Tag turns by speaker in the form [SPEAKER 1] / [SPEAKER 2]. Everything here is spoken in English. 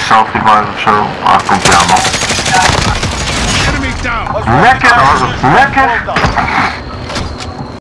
[SPEAKER 1] selfie vibes of zo. Ah, komt hij aan man. Lekker, lekker.